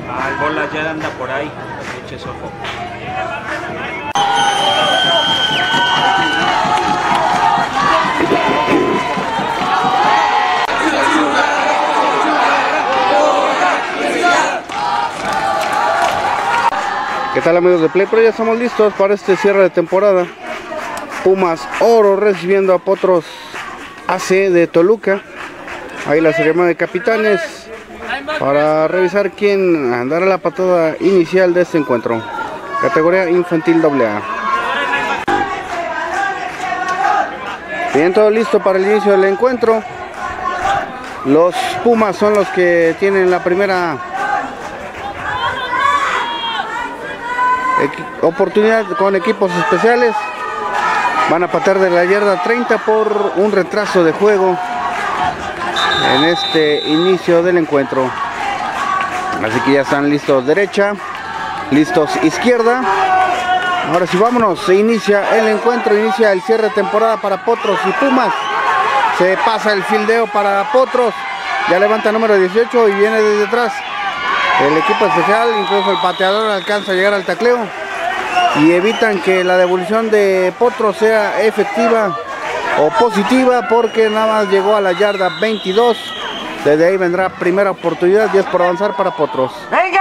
El bola ya anda por ahí, eches ojo. ¿Qué tal, amigos de Play Pro? Ya estamos listos para este cierre de temporada. Pumas Oro recibiendo a Potros AC de Toluca. Ahí la ceremonia de capitanes para revisar quién dará la patada inicial de este encuentro. Categoría infantil AA. Bien, todo listo para el inicio del encuentro. Los Pumas son los que tienen la primera oportunidad con equipos especiales. Van a patear de la yarda 30 por un retraso de juego en este inicio del encuentro. Así que ya están listos derecha, listos izquierda. Ahora sí, vámonos, se inicia el encuentro, inicia el cierre de temporada para Potros y Pumas. Se pasa el fildeo para Potros, ya levanta número 18 y viene desde atrás el equipo especial, incluso el pateador alcanza a llegar al tacleo y evitan que la devolución de Potros sea efectiva o positiva, porque nada más llegó a la yarda 22. Desde ahí vendrá primera oportunidad, 10 por avanzar para Potros.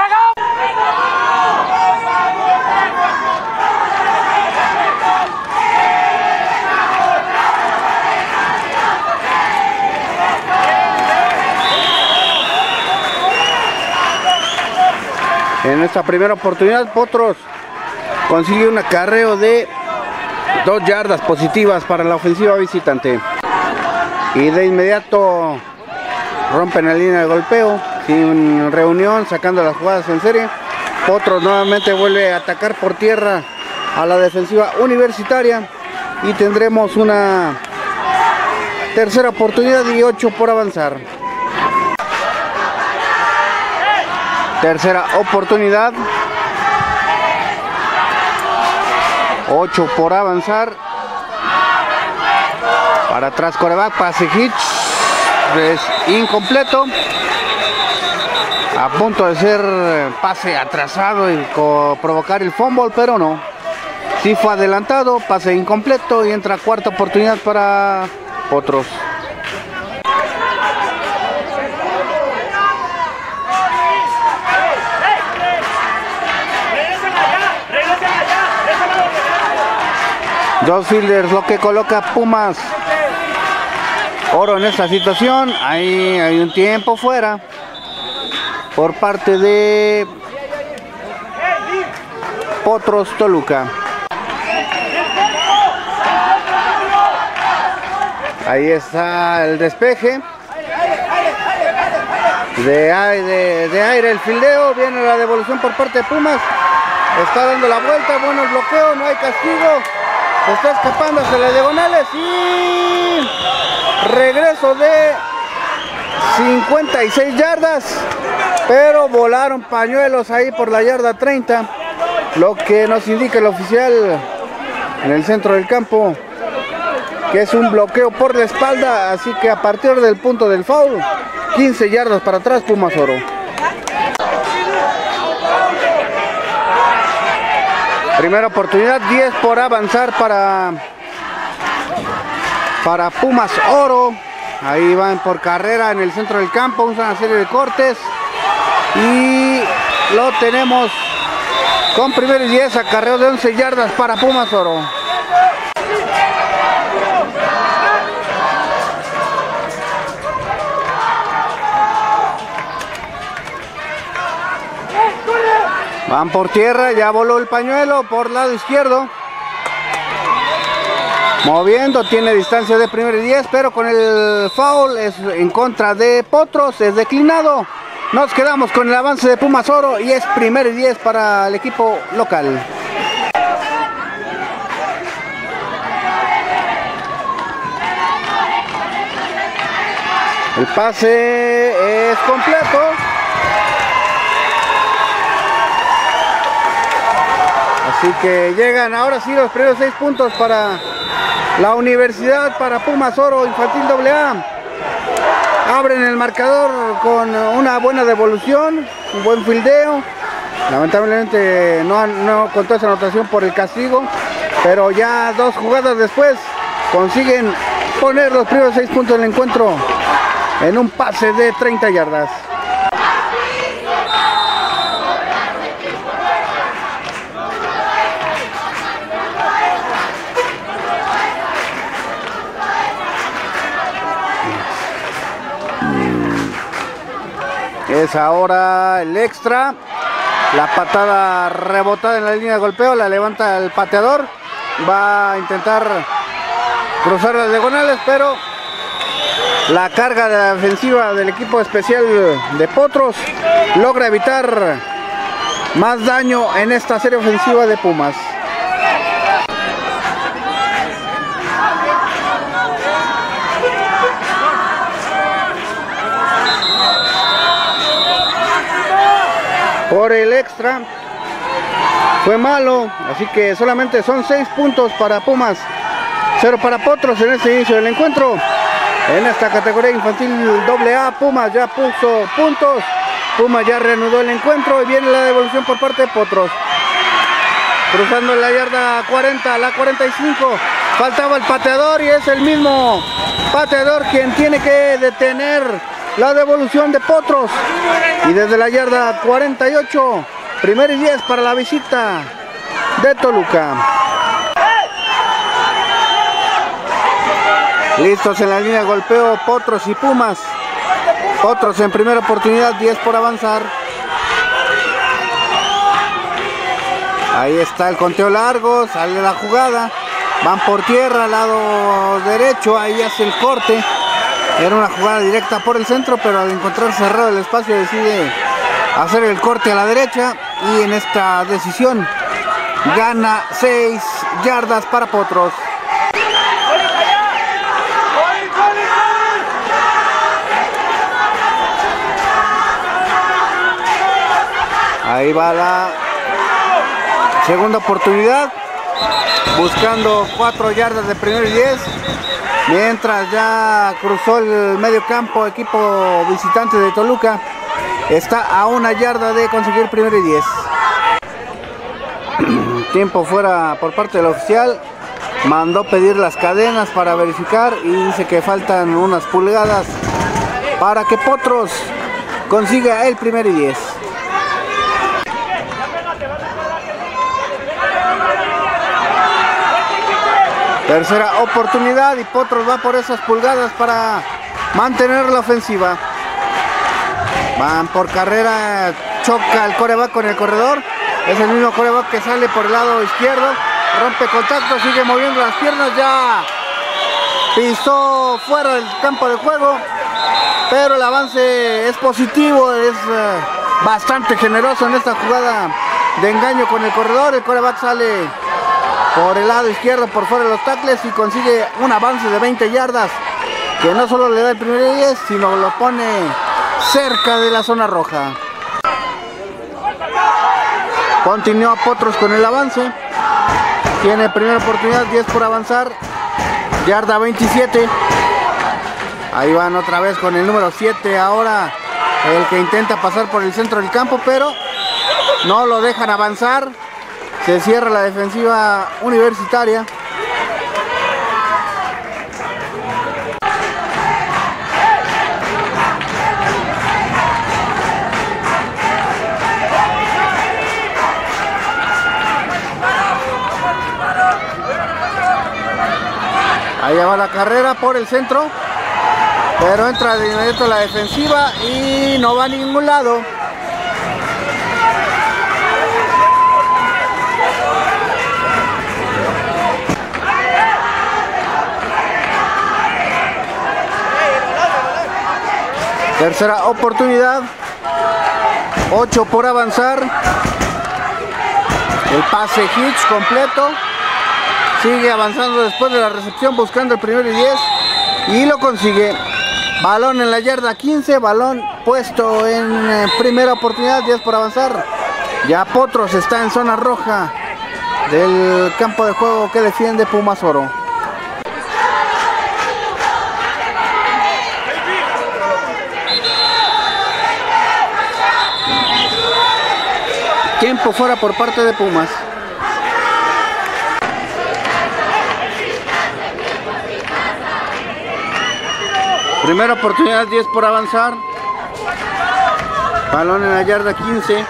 En esta primera oportunidad, Potros consigue un acarreo de 2 yardas positivas para la ofensiva visitante. Y de inmediato rompen la línea de golpeo, sin reunión, sacando las jugadas en serie. Potros nuevamente vuelve a atacar por tierra a la defensiva universitaria. Y tendremos una tercera oportunidad y 8 por avanzar. Tercera oportunidad, 8 por avanzar. Para atrás quarterback, pase hitch, es incompleto. A punto de ser pase atrasado y provocar el fumble, pero no. Sí fue adelantado, pase incompleto y entra cuarta oportunidad para Potros. Dos fielders, lo que coloca Pumas Oro en esta situación. Ahí hay un tiempo fuera por parte de Potros Toluca. Ahí está el despeje de aire, el fildeo. Viene la devolución por parte de Pumas. Está dando la vuelta, bueno el bloqueo, no hay castigo. Se está escapando hacia las diagonales y regreso de 56 yardas, pero volaron pañuelos ahí por la yarda 30, lo que nos indica el oficial en el centro del campo que es un bloqueo por la espalda, así que a partir del punto del foul, 15 yardas para atrás Pumas Oro. Primera oportunidad, 10 por avanzar para Pumas Oro. Ahí van por carrera en el centro del campo, usan una serie de cortes y lo tenemos con primero y 10, acarreo de 11 yardas para Pumas Oro. Van por tierra, ya voló el pañuelo por lado izquierdo. Moviendo, tiene distancia de primero y 10, pero con el foul es en contra de Potros, es declinado. Nos quedamos con el avance de Pumas Oro y es primero y 10 para el equipo local. El pase es completo. Así que llegan ahora sí los primeros 6 puntos para la universidad, para Pumas Oro Infantil AA. abren el marcador con una buena devolución, un buen fildeo. Lamentablemente no contó esa anotación por el castigo, pero ya 2 jugadas después consiguen poner los primeros 6 puntos del encuentro en un pase de 30 yardas. Es ahora el extra. La patada rebotada en la línea de golpeo, la levanta el pateador. Va a intentar cruzar las diagonales, pero la carga de la defensiva del equipo especial de Potros logra evitar más daño en esta serie ofensiva de Pumas. Por el extra fue malo, así que solamente son 6 puntos para Pumas, 0 para Potros en este inicio del encuentro. En esta categoría infantil AA, Pumas ya puso puntos, Pumas ya reanudó el encuentro y viene la devolución por parte de Potros. Cruzando la yarda 40, la 45, faltaba el pateador y es el mismo pateador quien tiene que detener la devolución de Potros. Y desde la yarda 48, 1º y 10 para la visita de Toluca. Listos en la línea de golpeo Potros y Pumas. Potros en primera oportunidad, 10 por avanzar. Ahí está el conteo largo, sale la jugada. Van por tierra al lado derecho, ahí hace el corte. Era una jugada directa por el centro, pero al encontrar cerrado el espacio decide hacer el corte a la derecha. Y en esta decisión gana 6 yardas para Potros. Ahí va la segunda oportunidad, buscando 4 yardas de 1º y 10. Mientras ya cruzó el medio campo, equipo visitante de Toluca está a 1 yarda de conseguir 1º y 10. Tiempo fuera por parte del oficial. Mandó pedir las cadenas para verificar y dice que faltan unas pulgadas para que Potros consiga el 1º y 10. Tercera oportunidad y Potros va por esas pulgadas para mantener la ofensiva. Van por carrera, choca el quarterback con el corredor. Es el mismo quarterback que sale por el lado izquierdo. Rompe contacto, sigue moviendo las piernas, ya pisó fuera del campo de juego. Pero el avance es positivo, es bastante generoso en esta jugada de engaño con el corredor. El quarterback sale por el lado izquierdo, por fuera de los tackles y consigue un avance de 20 yardas que no solo le da el 1º y 10, sino lo pone cerca de la zona roja. Continúa Potros con el avance, tiene primera oportunidad, 10 por avanzar, yarda 27. Ahí van otra vez con el número 7, ahora el que intenta pasar por el centro del campo, pero no lo dejan avanzar. Se cierra la defensiva universitaria. Ahí va la carrera por el centro, pero entra de inmediato la defensiva y no va a ningún lado. Tercera oportunidad, 8 por avanzar. El pase hitch completo. Sigue avanzando después de la recepción, buscando el 1º y 10. Y lo consigue. Balón en la yarda 15, balón puesto en primera oportunidad, 10 por avanzar. Ya Potros está en zona roja del campo de juego que defiende Pumas Oro. Tiempo fuera por parte de Pumas. Primera oportunidad, 10 por avanzar. Balón en la yarda 15.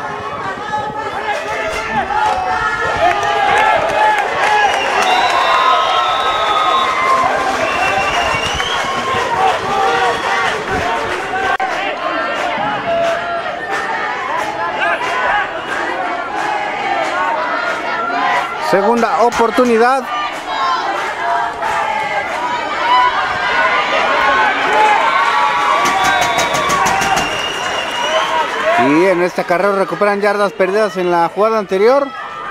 Segunda oportunidad. Y en esta carrera recuperan yardas perdidas en la jugada anterior.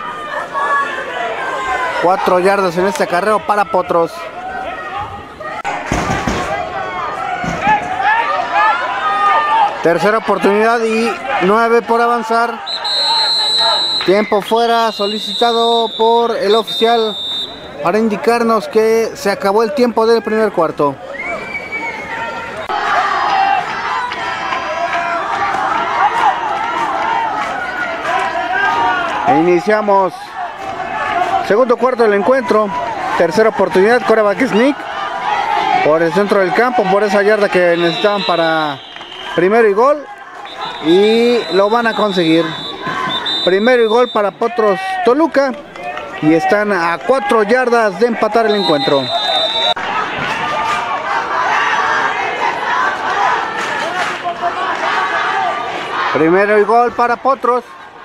4 yardas en este acarreo para Potros. Tercera oportunidad y 9 por avanzar. Tiempo fuera solicitado por el oficial para indicarnos que se acabó el tiempo del primer cuarto. Iniciamos segundo cuarto del encuentro. Tercera oportunidad, quarterback sneak por el centro del campo, por esa yarda que necesitaban para primero y gol, y lo van a conseguir. Primero y gol para Potros Toluca, y están a 4 yardas de empatar el encuentro. Primero y gol para Potros.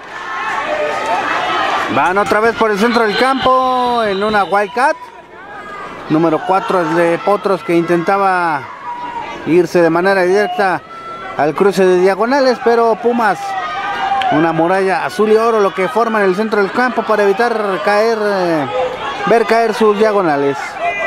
Van otra vez por el centro del campo en una Wildcat. Número 4 es de Potros, que intentaba irse de manera directa al cruce de diagonales, pero Pumas, una muralla azul y oro lo que forma en el centro del campo para evitar caer, ver caer sus diagonales.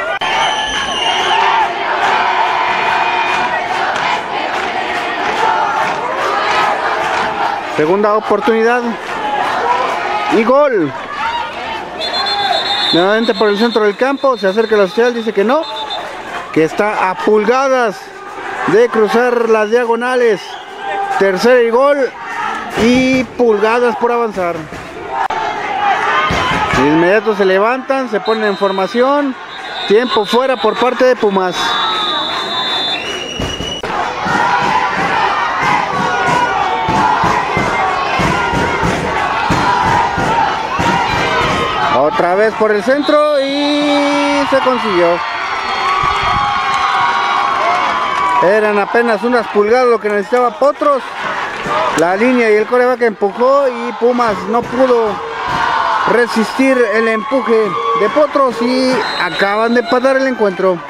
Segunda oportunidad y gol. Nuevamente por el centro del campo, se acerca el oficial, dice que no, que está a pulgadas de cruzar las diagonales. Tercera y gol y pulgadas por avanzar. De inmediato se levantan, se ponen en formación. Tiempo fuera por parte de Pumas. Otra vez por el centro y se consiguió. Eran apenas unas pulgadas lo que necesitaba Potros. La línea y el quarterback empujó y Pumas no pudo resistir el empuje de Potros y acaban de empatar el encuentro.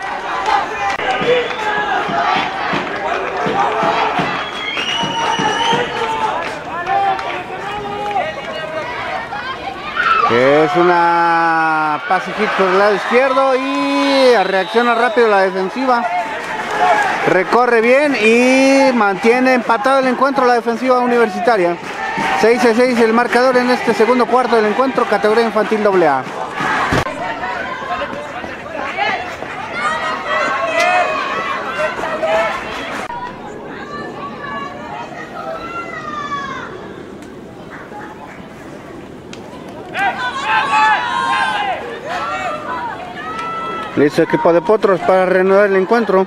Es una pase hit por el lado izquierdo y reacciona rápido la defensiva. Recorre bien y mantiene empatado el encuentro la defensiva universitaria. 6-6 el marcador en este segundo cuarto del encuentro, categoría infantil AA. Listo equipo de Potros para reanudar el encuentro.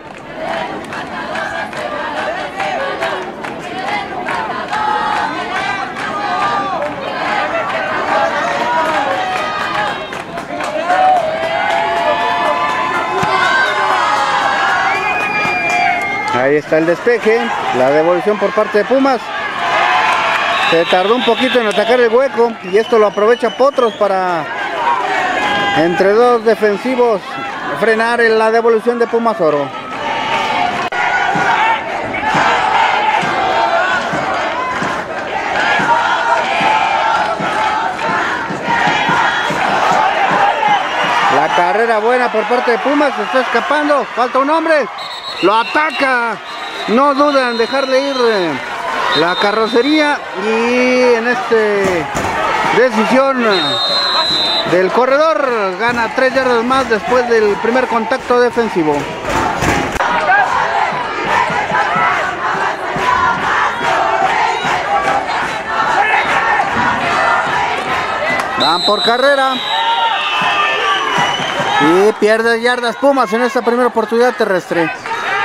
Ahí está el despeje, la devolución por parte de Pumas. Se tardó un poquito en atacar el hueco y esto lo aprovecha Potros para, entre dos defensivos, frenar la devolución de Pumas Oro. La carrera buena por parte de Pumas, se está escapando, falta un hombre, lo ataca, no duda en dejarle ir la carrocería y en esta decisión del corredor gana 3 yardas más después del primer contacto defensivo. Van por carrera. Y pierde yardas Pumas en esta primera oportunidad terrestre.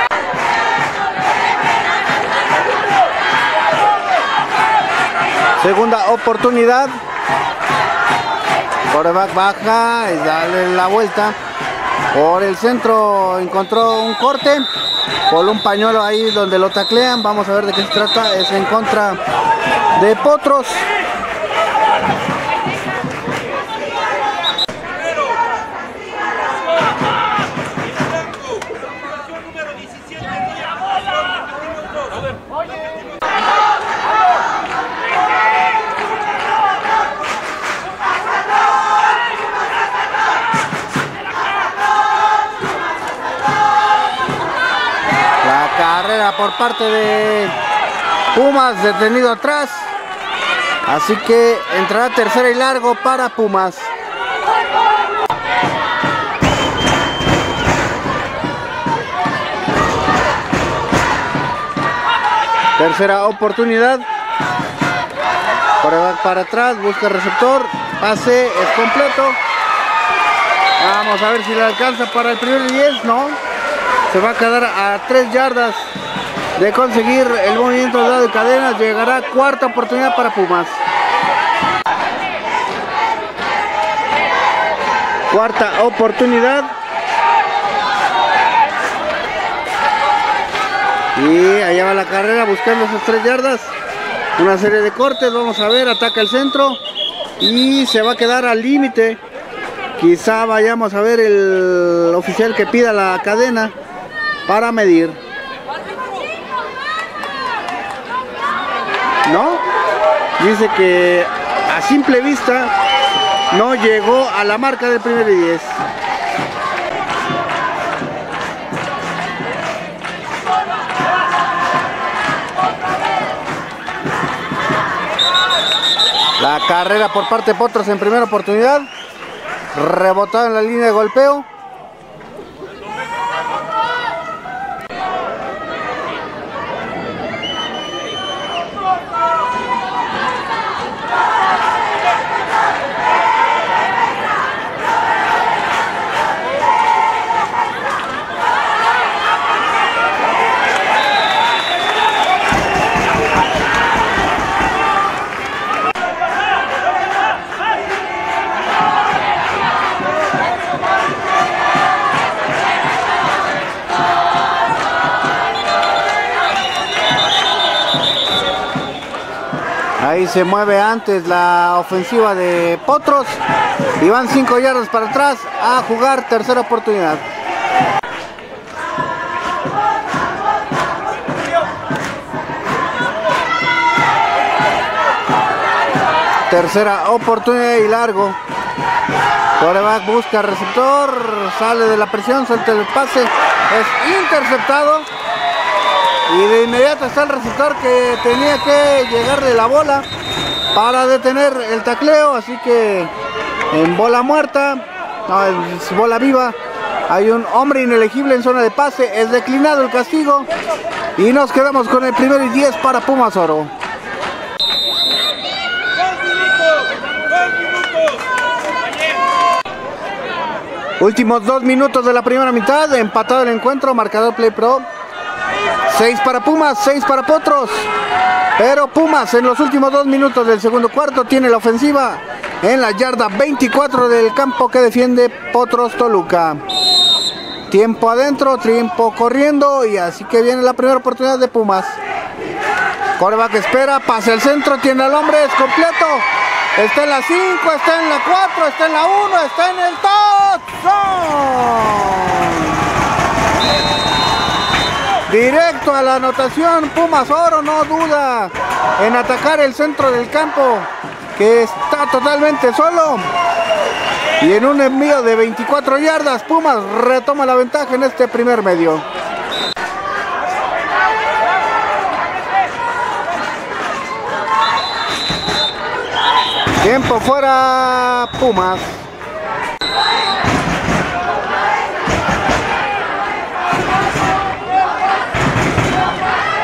Segunda oportunidad. Quarterback baja y dale la vuelta. Por el centro encontró un corte. Por un pañuelo ahí donde lo taclean. Vamos a ver de qué se trata. Es en contra de Potros. Carrera por parte de Pumas, detenido atrás. Así que entrará tercera y largo para Pumas. Tercera oportunidad. Para atrás, busca receptor. Pase es completo. Vamos a ver si le alcanza para el primer 10. No. Se va a quedar a 3 yardas de conseguir el movimiento dado de cadenas. Llegará cuarta oportunidad para Pumas. Cuarta oportunidad. Y allá va la carrera buscando esas 3 yardas. Una serie de cortes. Vamos a ver. Ataca el centro. Y se va a quedar al límite. Quizá vayamos a ver el oficial que pida la cadena para medir. No, dice que a simple vista no llegó a la marca del primer y 10. La carrera por parte de Potros en primera oportunidad. Rebotado en la línea de golpeo. Ahí se mueve antes la ofensiva de Potros y van 5 yardas para atrás a jugar tercera oportunidad. Tercera oportunidad y largo. Quarterback busca receptor, sale de la presión, suelta el pase, es interceptado. Y de inmediato está el receptor que tenía que llegarle la bola para detener el tacleo. Así que en bola muerta, no, es bola viva. Hay un hombre inelegible en zona de pase. Es declinado el castigo. Y nos quedamos con el primer y 10 para Pumas Oro. Últimos 2 minutos de la primera mitad. Empatado el encuentro. Marcador Play Pro. 6 para Pumas, 6 para Potros. Pero Pumas en los últimos 2 minutos del segundo cuarto tiene la ofensiva en la yarda 24 del campo que defiende Potros Toluca. Tiempo adentro, tiempo corriendo y así que viene la primera oportunidad de Pumas. Quarterback espera, pase al centro, tiene al hombre, es completo. Está en la 5, está en la 4, está en la 1, está en el touchdown. Directo a la anotación, Pumas Oro no duda en atacar el centro del campo, que está totalmente solo. Y en un envío de 24 yardas, Pumas retoma la ventaja en este primer medio. Tiempo fuera, Pumas.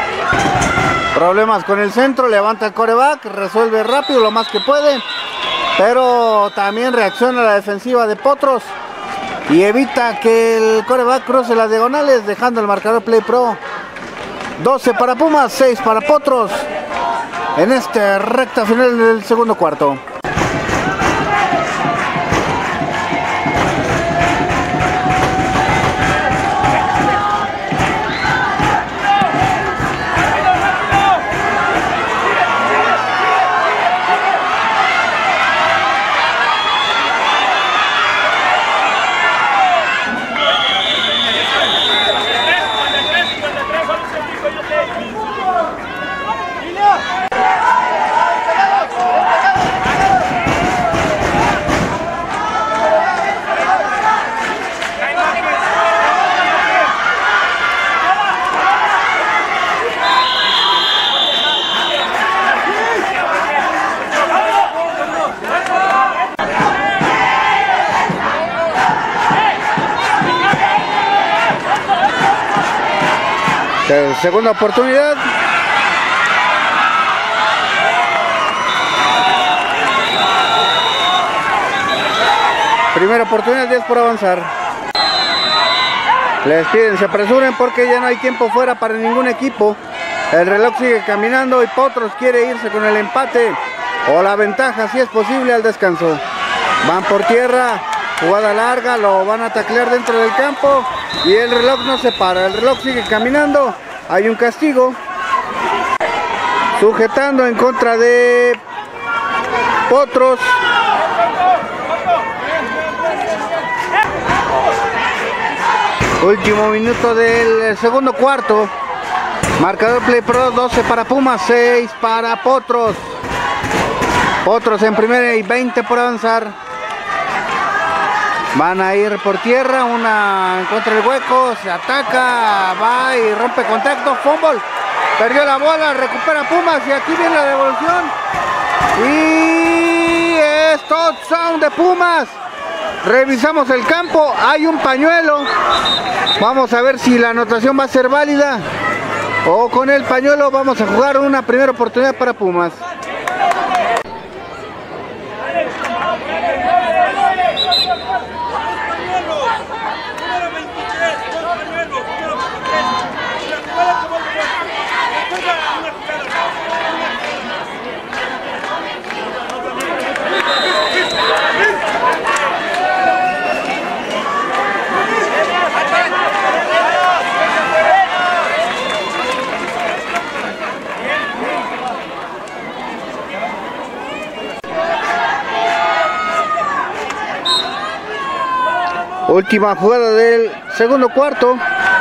Problemas con el centro, levanta el quarterback, resuelve rápido lo más que puede. pero también reacciona la defensiva de Potros y evita que el quarterback cruce las diagonales, dejando el marcador Play Pro. 12 para Pumas, 6 para Potros en esta recta final del segundo cuarto. Segunda oportunidad. Primera oportunidad, 10 por avanzar. Les piden se apresuren porque ya no hay tiempo fuera para ningún equipo. El reloj sigue caminando y Potros quiere irse con el empate o la ventaja si es posible al descanso. Van por tierra, jugada larga, lo van a taclear dentro del campo y el reloj no se para, el reloj sigue caminando. Hay un castigo, sujetando en contra de Potros. Último minuto del segundo cuarto. Marcador Play Pro, 12 para Pumas, 6 para Potros. Potros en primera y 20 por avanzar. Van a ir por tierra, una encuentra el hueco, se ataca, va y rompe contacto, fumble, perdió la bola, recupera Pumas y aquí viene la devolución. Y es touchdown de Pumas. Revisamos el campo, hay un pañuelo. Vamos a ver si la anotación va a ser válida o con el pañuelo vamos a jugar una primera oportunidad para Pumas. Última jugada del segundo cuarto.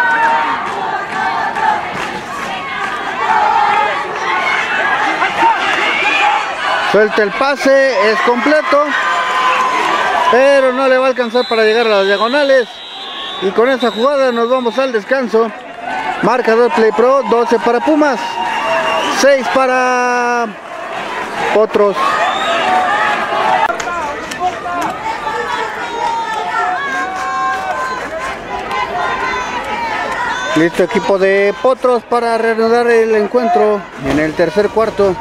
Suelta el pase, es completo, pero no le va a alcanzar para llegar a las diagonales. Y con esa jugada nos vamos al descanso. Marcador Play Pro, 12 para Pumas, 6 para Potros. Listo equipo de Potros para reanudar el encuentro en el tercer cuarto.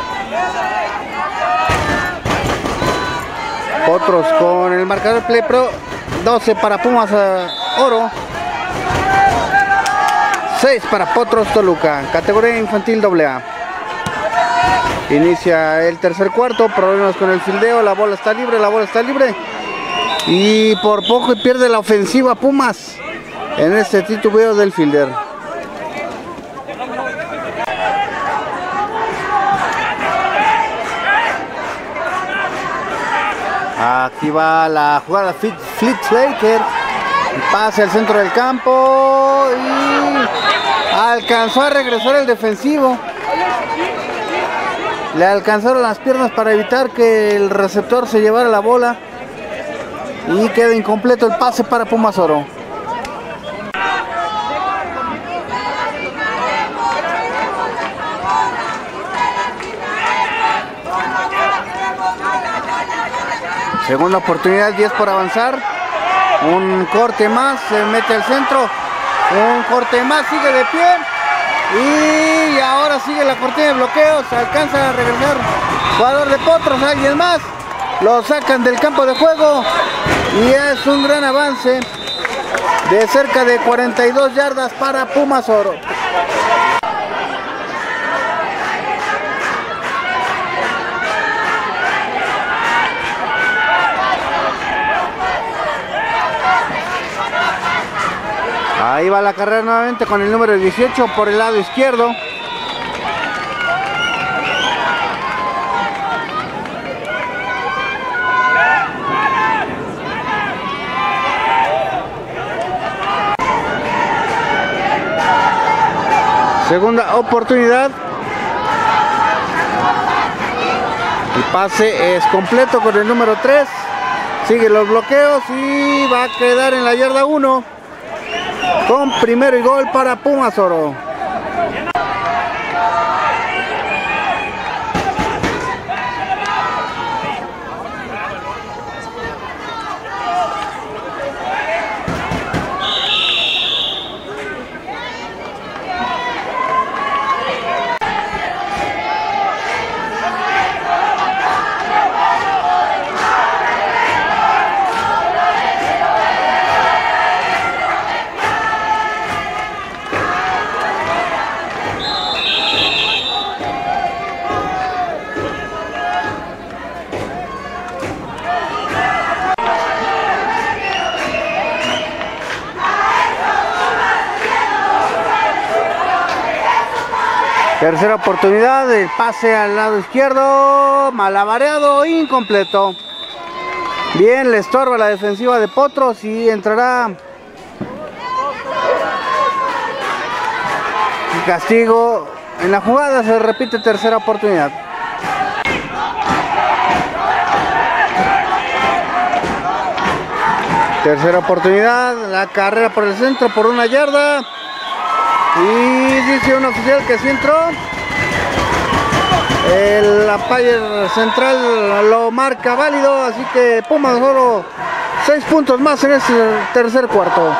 Potros con el marcador Play Pro, 12 para Pumas Oro, 6 para Potros Toluca, categoría infantil AA. Inicia el tercer cuarto, problemas con el fildeo, la bola está libre y por poco pierde la ofensiva Pumas en este titubeo del fielder. Aquí va la jugada Flitzlaker, pase al centro del campo y alcanzó a regresar el defensivo. Le alcanzaron las piernas para evitar que el receptor se llevara la bola y queda incompleto el pase para Pumas Oro. Segunda oportunidad, 10 por avanzar. Un corte más, se mete al centro. Un corte más, sigue de pie. Y ahora sigue la cortina de bloqueos. Alcanza a regresar jugador de Potros, alguien más. lo sacan del campo de juego y es un gran avance de cerca de 42 yardas para Pumas Oro. Ahí va la carrera nuevamente con el número 18 por el lado izquierdo. Segunda oportunidad. El pase es completo con el número 3. Sigue los bloqueos y va a quedar en la yarda 1. Con primero y gol para Pumas Oro. Tercera oportunidad, el pase al lado izquierdo, malabareado, incompleto. Bien, le estorba la defensiva de Potros y entrará el castigo en la jugada. Se repite tercera oportunidad. Tercera oportunidad, la carrera por el centro por 1 yarda. Y dice un oficial que sí entró. El umpire central lo marca válido, así que Pumas Oro 6 puntos más en este tercer cuarto.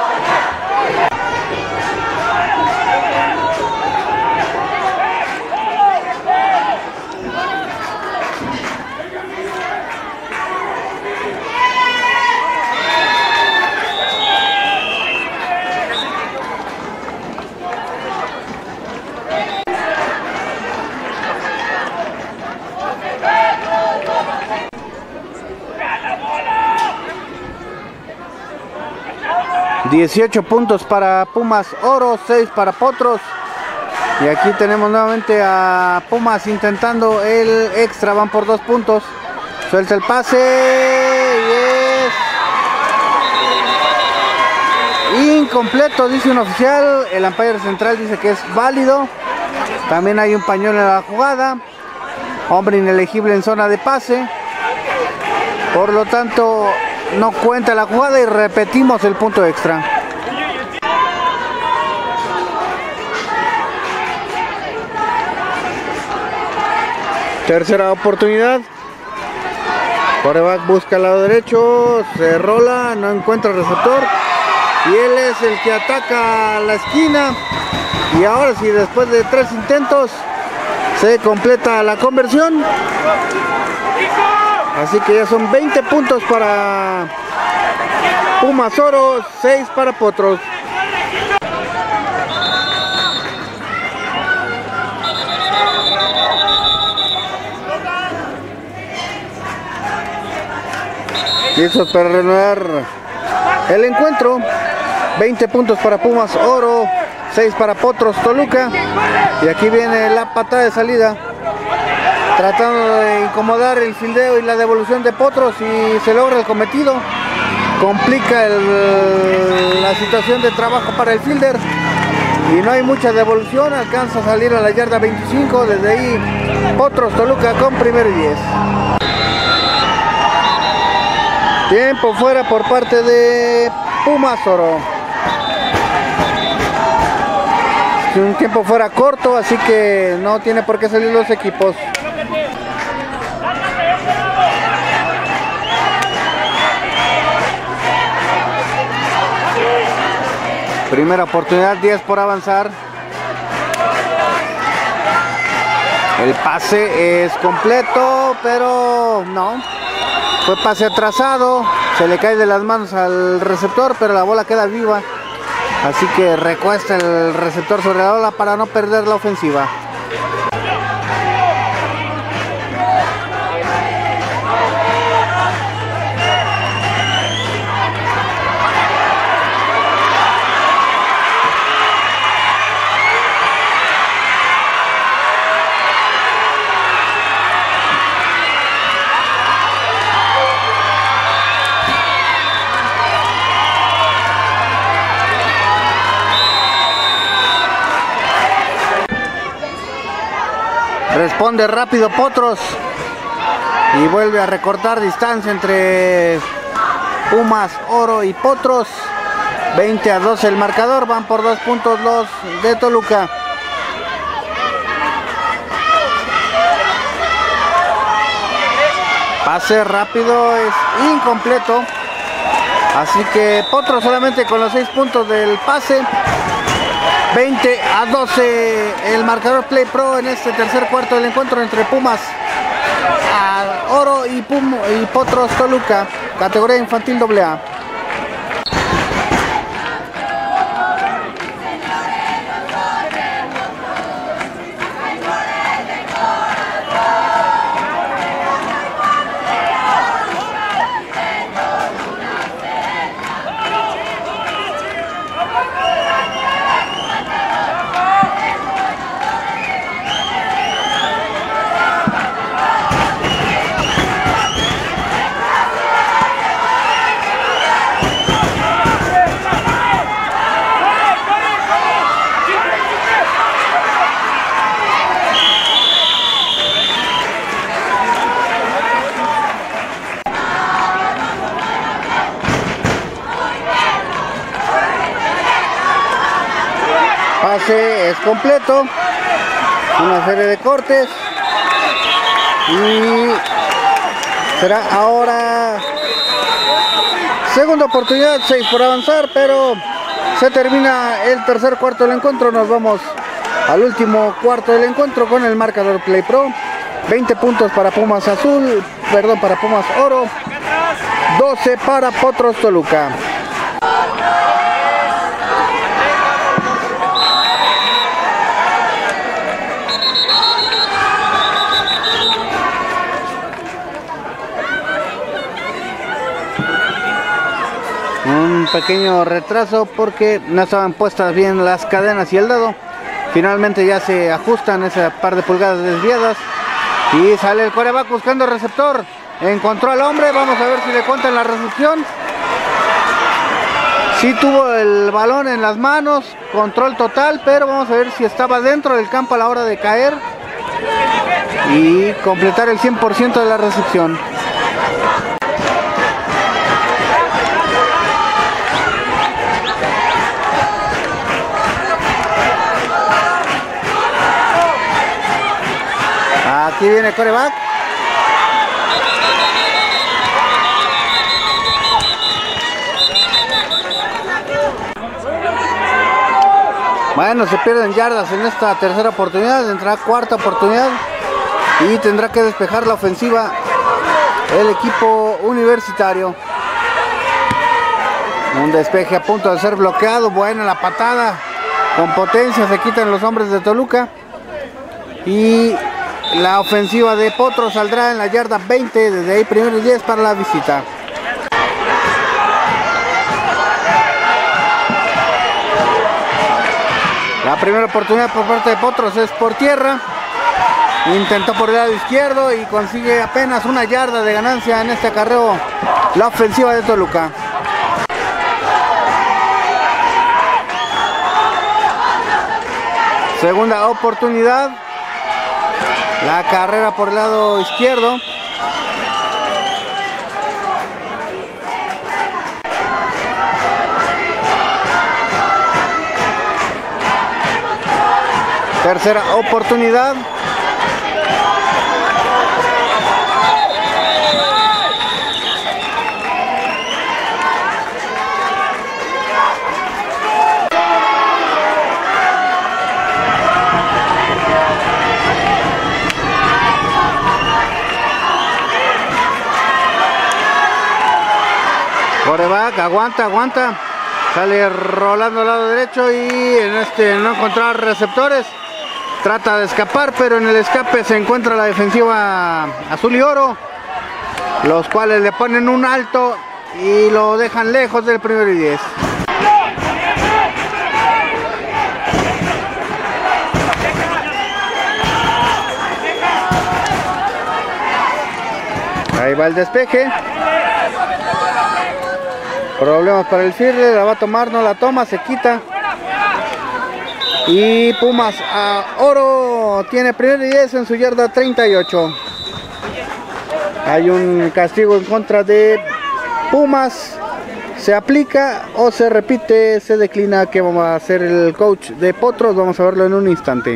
$18 puntos para Pumas Oro, 6 para Potros. Y aquí tenemos nuevamente a Pumas intentando el extra, van por 2 puntos. Suelta el pase y es incompleto, dice un oficial. El umpire central dice que es válido. También hay un pañuelo en la jugada. Hombre inelegible en zona de pase. Por lo tanto, no cuenta la jugada y repetimos el punto extra. Tercera oportunidad. Quarterback busca al lado derecho, se rola, no encuentra el receptor y él es el que ataca a la esquina. Y ahora sí, después de 3 intentos, se completa la conversión. Así que ya son 20 puntos para Pumas Oro, 6 para Potros. Listos para reanudar el encuentro. 20 puntos para Pumas Oro, 6 para Potros Toluca. Y aquí viene la patada de salida, tratando de incomodar el fildeo y la devolución de Potros, y se logra el cometido. Complica la situación de trabajo para el fielder y no hay mucha devolución. Alcanza a salir a la yarda 25. Desde ahí Potros Toluca con primero y 10. Tiempo fuera por parte de Pumas Oro. Un tiempo fuera corto, así que no tiene por qué salir los equipos. Primera oportunidad, 10 por avanzar. El pase es completo, pero no. Fue pase atrasado, se le cae de las manos al receptor, pero la bola queda viva. Así que recuesta el receptor sobre la bola para no perder la ofensiva. Responde rápido Potros y vuelve a recortar distancia entre Pumas Oro y Potros. 20-12 el marcador, van por 2 puntos los de Toluca. Pase rápido es incompleto, así que Potros solamente con los 6 puntos del pase. 20-12 el marcador Play Pro en este tercer cuarto del encuentro entre Pumas Oro y Potros Toluca, categoría infantil AA. Pase es completo, una serie de cortes y será ahora segunda oportunidad, 6 por avanzar, pero se termina el tercer cuarto del encuentro. Nos vamos al último cuarto del encuentro con el marcador Play Pro. 20 puntos para Pumas Oro, 12 para Potros Toluca. Un pequeño retraso porque no estaban puestas bien las cadenas y el dedo. Finalmente ya se ajustan ese par de pulgadas desviadas y sale el quarterback buscando receptor. Encontró al hombre, vamos a ver si le cuentan la recepción. Sí tuvo el balón en las manos, control total, pero vamos a ver si estaba dentro del campo a la hora de caer y completar el 100% de la recepción. Aquí viene el quarterback. Bueno, se pierden yardas en esta tercera oportunidad, entrará cuarta oportunidad y tendrá que despejar la ofensiva el equipo universitario. Un despeje a punto de ser bloqueado, buena la patada, con potencia se quitan los hombres de Toluca y la ofensiva de Potros saldrá en la yarda 20, desde ahí primero y 10 para la visita. La primera oportunidad por parte de Potros es por tierra. Intentó por el lado izquierdo y consigue apenas una yarda de ganancia en este acarreo la ofensiva de Toluca. Segunda oportunidad. La carrera por el lado izquierdo. Tercera oportunidad. Coreback, aguanta. Sale rolando al lado derecho y en no encontrar receptores. Trata de escapar, pero en el escape se encuentra la defensiva azul y oro, los cuales le ponen un alto y lo dejan lejos del 1º y 10. Ahí va el despeje. Problemas para el Firle, la va a tomar, no la toma, se quita. Y Pumas a oro tiene 1º y 10 en su yarda 38. Hay un castigo en contra de Pumas. ¿Se aplica o se repite? Se declina. ¿Qué va a hacer el coach de Potros? Vamos a verlo en un instante.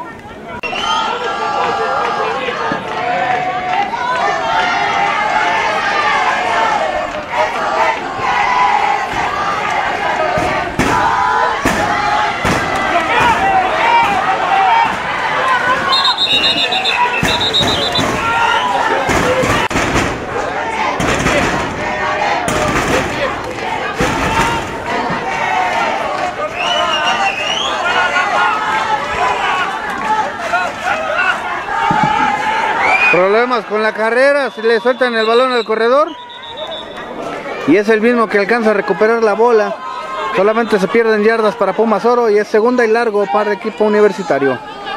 Problemas con la carrera, se le sueltan el balón al corredor y es el mismo que alcanza a recuperar la bola. Solamente se pierden yardas para Pumas oro y es 2ª y largo para el equipo universitario.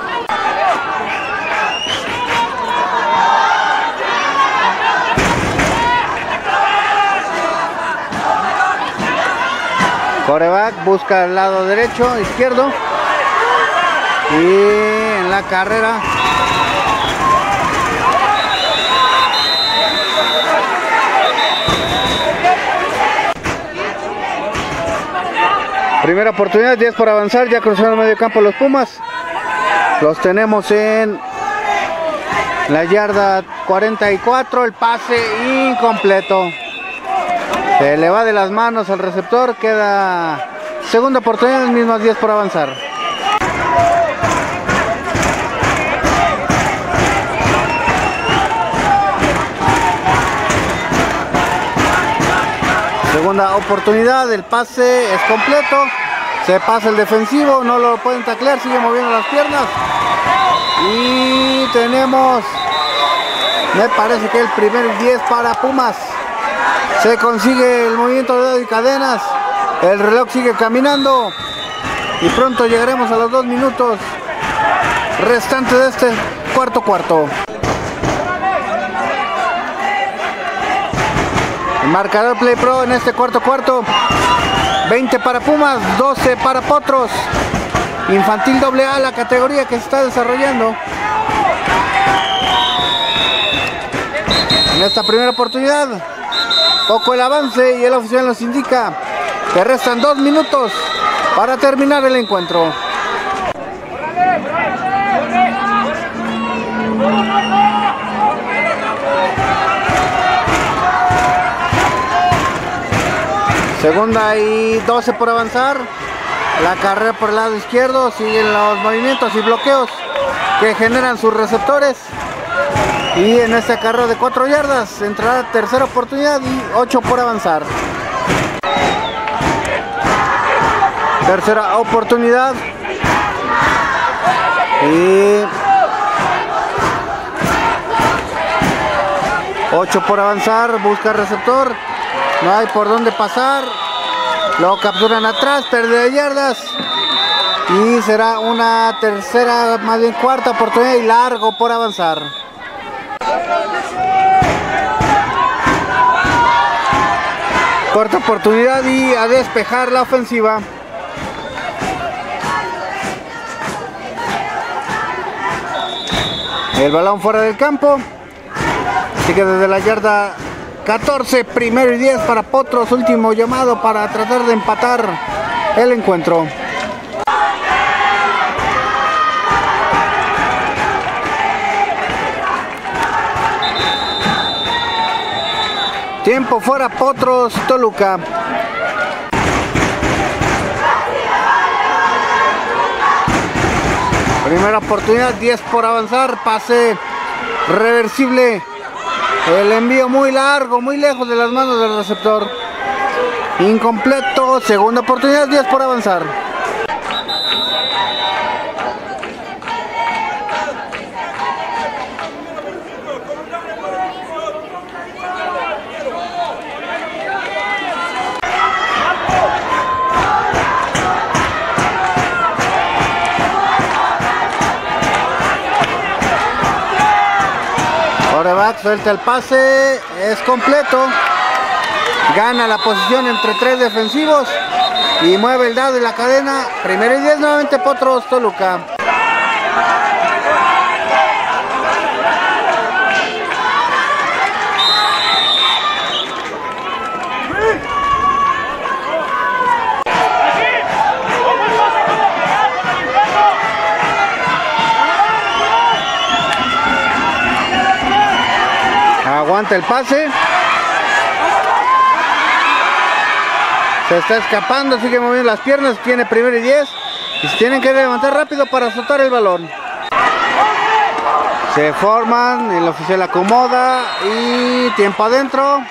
Coreback busca el lado derecho, izquierdo y en la carrera primera oportunidad, 10 por avanzar, ya cruzaron medio campo los Pumas. Los tenemos en la yarda 44, el pase incompleto. Se le va de las manos al receptor, queda 2ª oportunidad, mismas 10 por avanzar. Segunda oportunidad, el pase es completo, se pasa el defensivo, no lo pueden taclear, sigue moviendo las piernas y tenemos, me parece que el 1º y 10 para Pumas. Se consigue el movimiento de dedo y cadenas, el reloj sigue caminando y pronto llegaremos a los 2 minutos restantes de este cuarto. El marcador Play Pro en este cuarto, 20 para Pumas, 12 para Potros. Infantil AA, la categoría que se está desarrollando. En esta primera oportunidad, poco el avance y el oficial nos indica que restan 2 minutos para terminar el encuentro. Segunda y 12 por avanzar. La carrera por el lado izquierdo. Siguen los movimientos y bloqueos que generan sus receptores. Y en este acarreo de 4 yardas entrará tercera oportunidad y 8 por avanzar. Tercera oportunidad. Y 8 por avanzar. Busca receptor. No hay por dónde pasar. Lo capturan atrás, pérdida de yardas. Y será una tercera, más bien cuarta oportunidad y largo por avanzar. Cuarta oportunidad y a despejar la ofensiva. El balón fuera del campo. Así que desde la yarda 14, 1º y 10 para Potros, último llamado para tratar de empatar el encuentro. Tiempo fuera Potros, Toluca. Primera oportunidad, 10 por avanzar, pase reversible. El envío muy largo, muy lejos de las manos del receptor. Incompleto. Segunda oportunidad, 10 por avanzar. Coreback suelta el pase, es completo. Gana la posición entre 3 defensivos y mueve el dado y la cadena. Primero y 10 nuevamente Potros Toluca. Aguanta el pase. Se está escapando, sigue moviendo las piernas, tiene primero y 10. Y se tienen que levantar rápido para soltar el balón. Se forman, el oficial acomoda y tiempo adentro.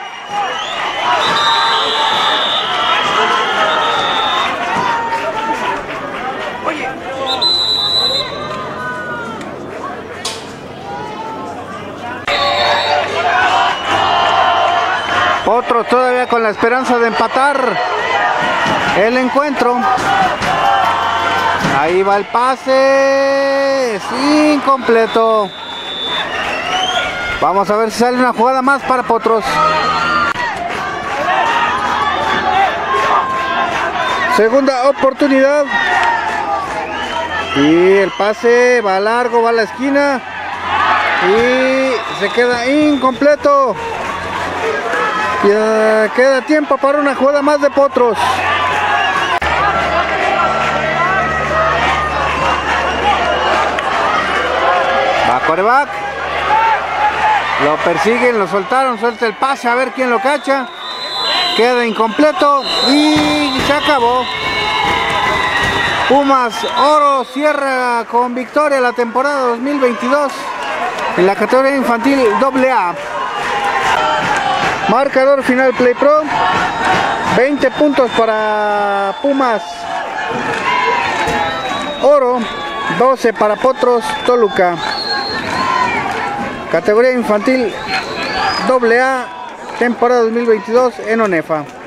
Potros todavía con la esperanza de empatar el encuentro. Ahí va el pase, es incompleto. Vamos a ver si sale una jugada más para Potros. Segunda oportunidad. Y el pase va largo, va a la esquina. Y se queda incompleto. Ya queda tiempo para una jugada más de Potros. Va coreback. Lo persiguen, lo soltaron, suelta el pase a ver quién lo cacha. Queda incompleto y se acabó. Pumas Oro cierra con victoria la temporada 2022 en la categoría infantil AA. Marcador final Play Pro, 20 puntos para Pumas Oro, 12 para Potros Toluca. Categoría infantil AA, temporada 2022 en ONEFA.